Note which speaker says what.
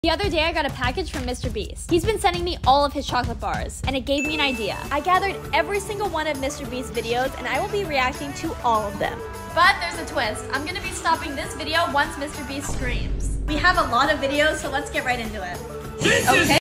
Speaker 1: The other day I got a package from Mr. Beast. He's been sending me all of his chocolate bars, and it gave me an idea. I gathered every single one of Mr. Beast's videos, and I will be reacting to all of them. But there's a twist. I'm gonna be stopping this video once Mr. Beast streams. We have a lot of videos, so let's get right into it. Okay.